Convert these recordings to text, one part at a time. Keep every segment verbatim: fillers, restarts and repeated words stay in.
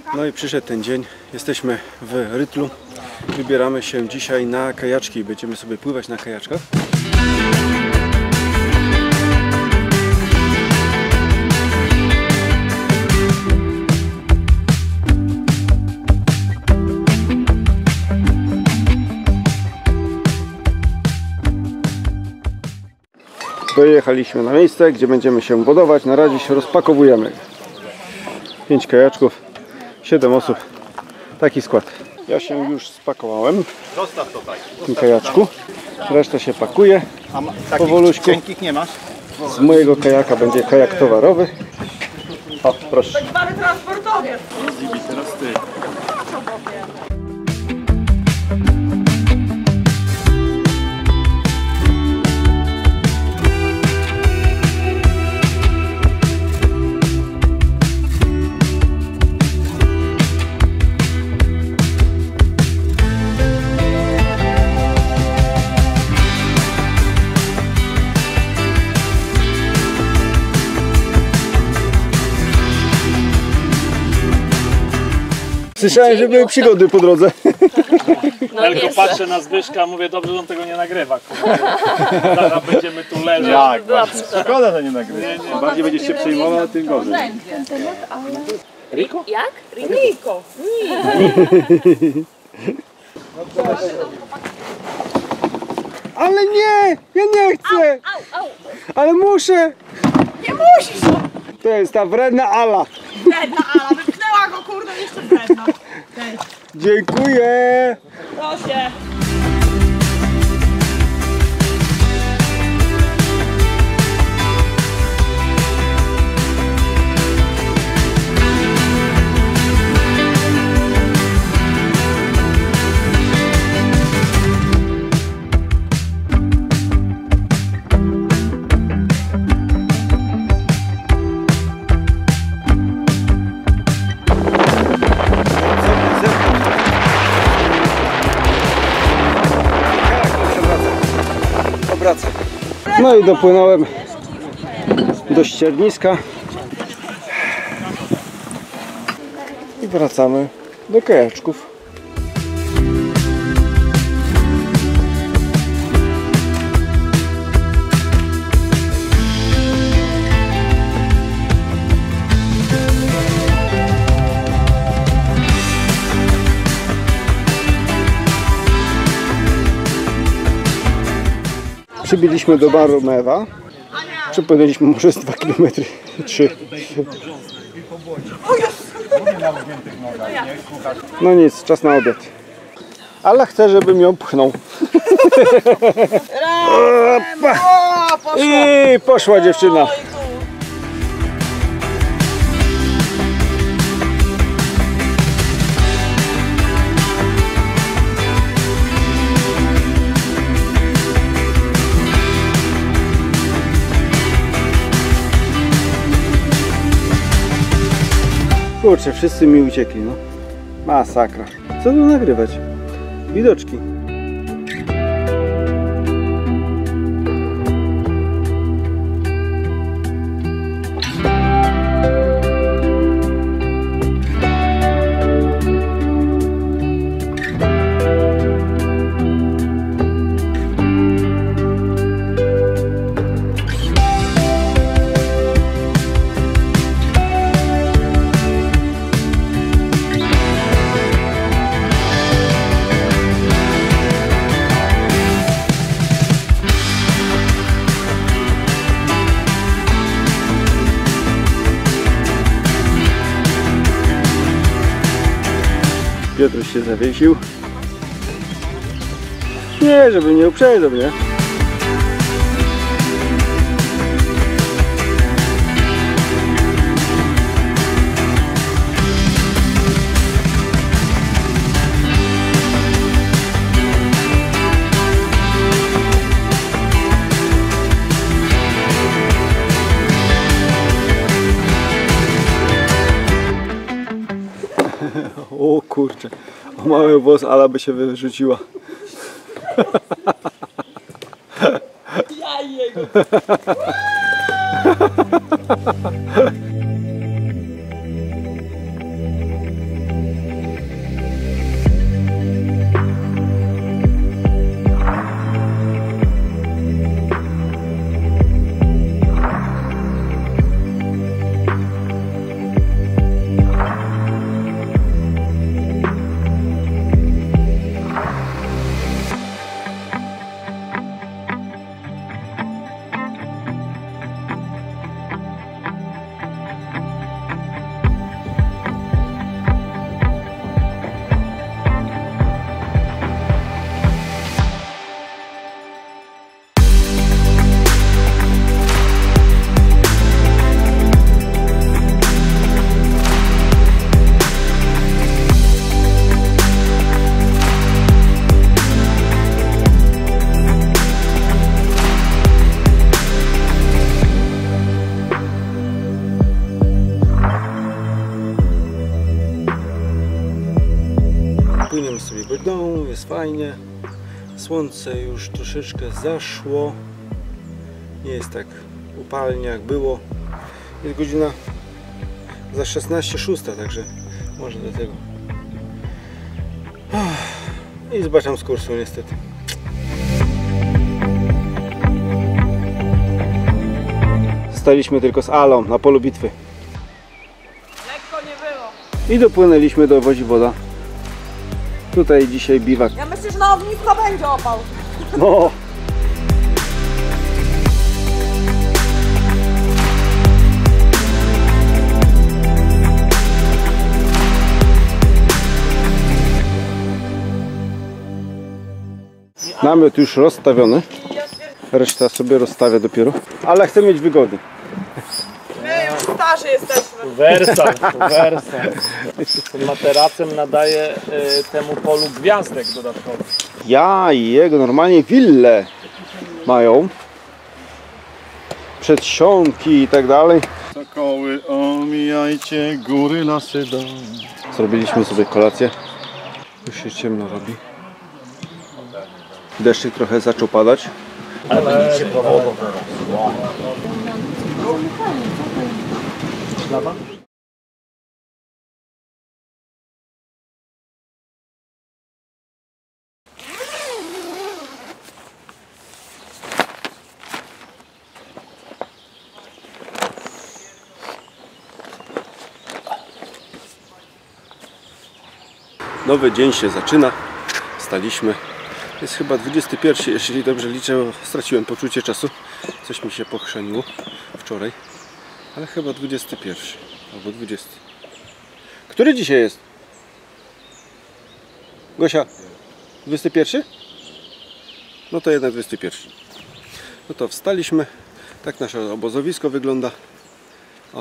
No i przyszedł ten dzień, jesteśmy w Rytlu, wybieramy się dzisiaj na kajaczki, będziemy sobie pływać na kajaczkach. Dojechaliśmy na miejsce, gdzie będziemy się wodować, na razie się rozpakowujemy. pięć kajaczków, siedem osób, taki skład. Ja się już spakowałem w tym kajaczku, reszta się pakuje powoluśku. Cienькich nie masz? Z mojego kajaka będzie kajak towarowy. O, proszę. Tak zwany transportowiec. Teraz ty. Słyszałem, że były przygody po drodze. No tylko patrzę na Zbyszka, mówię, dobrze, że on tego nie nagrywa. Zaraz będziemy tu leżeć. Tak, szkoda, że nie nagrywa. Bardziej będziesz się przejmował, tym gorzej. Riko? Jak? Riko. Ale nie! Ja nie chcę! Au, au. Ale muszę! Nie musisz! To jest ta wredna Ala. Wredna Ala, wypchnęła go, kurde, jeszcze wredna. Dziękuję! Proszę. No i dopłynąłem do ścierniska i wracamy do kajaczków. Przybyliśmy do baru Mewa. Przepłynęliśmy może z dwa kilometry, trzy. No nic, czas na obiad. Ale chcę, żebym ją pchnął. I poszła dziewczyna. Kurczę, wszyscy mi uciekli, no. Masakra. Co tu nagrywać? Widoczki. Piotruś się zawiesił. Nie, żeby nie uprzedzał, nie? O kurczę, o mały włos Ala by się wyrzuciła. Ja jego. płyniemy sobie do domu, jest fajnie. Słońce już troszeczkę zaszło. Nie jest tak upalnie jak było. Jest godzina za szesnaście szósta, także może do tego. I zobaczam z kursu niestety. Zostaliśmy tylko z Alą na polu bitwy. Lekko nie było. I dopłynęliśmy do Woziwoda. Tutaj dzisiaj biwak. Ja myślę, że na ognisko będzie opał. No. Namiot już rozstawiony. Reszta sobie rozstawia dopiero. Ale chcę mieć wygodnie. My już starzy jesteśmy. Wersal, wersal. Tym materacem nadaje y, temu polu gwiazdek dodatkowych. Ja i jego normalnie wille mają. Przedsionki i tak dalej. Sokoły, omijajcie góry, lasy, dom. Zrobiliśmy sobie kolację. Już się ciemno robi. Deszczyk trochę zaczął padać. Ale się powodą. Nowy dzień się zaczyna. Wstaliśmy. Jest chyba dwudziesty pierwszy, jeśli dobrze liczę. Straciłem poczucie czasu. Coś mi się pochrzeniło wczoraj. Ale chyba dwudziesty pierwszy albo dwudziesty. Który dzisiaj jest? Gosia? dwudziesty pierwszy? No to jednak dwudziesty pierwszy. No to wstaliśmy. Tak nasze obozowisko wygląda. O.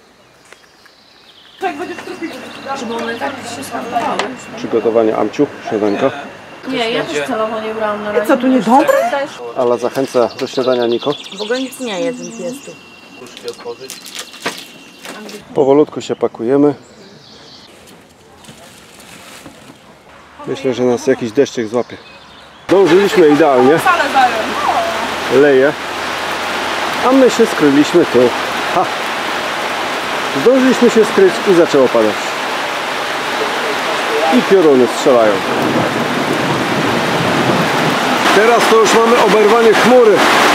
Żeby one tak się smakowały. Przygotowanie amciu, śniadanka. Nie, ja też celowo nie brałam na razie. Co, tu niedobre? Ala zachęca do śniadania Niko. W ogóle nic nie jest ten pies tu. Powolutku się pakujemy. Myślę, że nas jakiś deszczyk złapie. Dążyliśmy idealnie. Salę dają. Leje. A my się skryliśmy tu. Ha. Zdążyliśmy się skryć i zaczęło padać. I pioruny strzelają. Teraz to już mamy oberwanie chmury.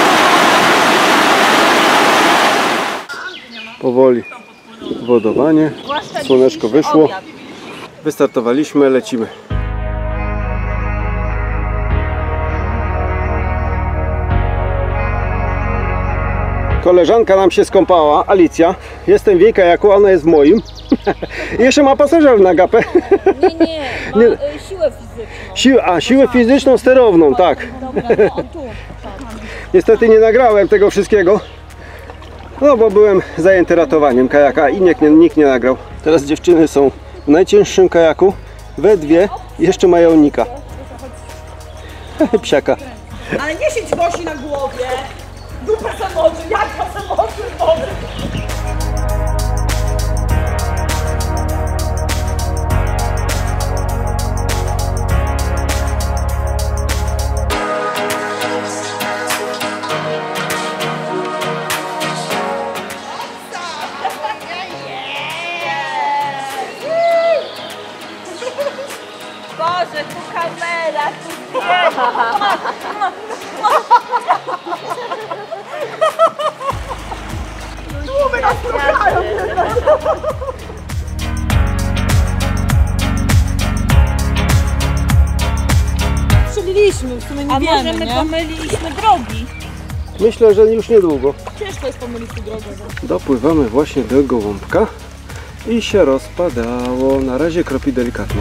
Powoli wodowanie. Słoneczko wyszło. Wystartowaliśmy, lecimy. Koleżanka nam się skąpała, Alicja. Jestem w jej kajaku, ona jest w moim. I jeszcze ma pasażer na gapę. Nie, nie, ma Nie. y, siłę fizyczną. Sił, a siłę fizyczną sterowną, tak. Dobra, to on tu. Niestety nie nagrałem tego wszystkiego. No bo byłem zajęty ratowaniem kajaka i nikt nie, nikt nie nagrał. Teraz dziewczyny są w najcięższym kajaku. We dwie jeszcze mają Nika. Psiaka. Ale nie siedź Gosi na głowie. Dupę samoczy, jaka samoczy wody. Boże, tu kamera, tu Tłumy nas trukają. Strzeliliśmy, w sumie nie A wiemy, może my nie? pomyliliśmy drogi? Myślę, że już niedługo. Ciężko jest pomylić tu drogę. Dopływamy właśnie do gołąbka i się rozpadało. Na razie kropi delikatnie.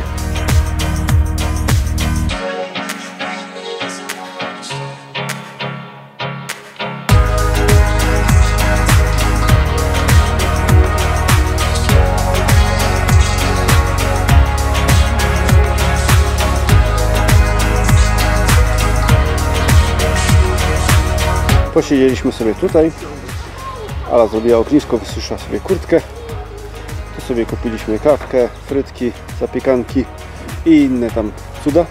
Posiedzieliśmy sobie tutaj. Ala zrobiła ognisko, wysuszyła sobie kurtkę. Tu sobie kupiliśmy kawkę, frytki, zapiekanki i inne tam cuda.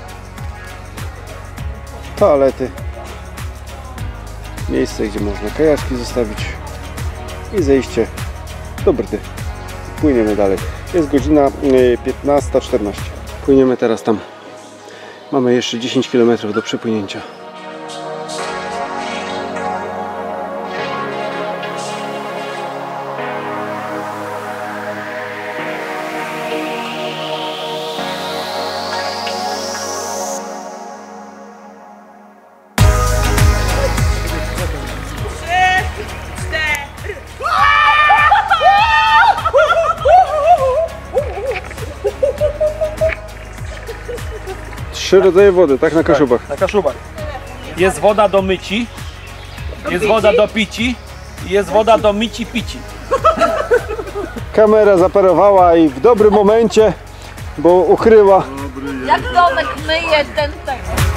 Toalety. Miejsce, gdzie można kajaczki zostawić i zejście do Brdy. Płyniemy dalej. Jest godzina piętnasta czternaście. Płyniemy teraz tam. Mamy jeszcze dziesięć kilometrów do przepłynięcia. Trzy rodzaje wody, tak? Na Kaszubach. Na Kaszubach. Jest woda do myci, jest woda do pici i jest woda do myci pici. Kamera zaparowała i w dobrym momencie, bo ukryła. Jak domek myje ten ten.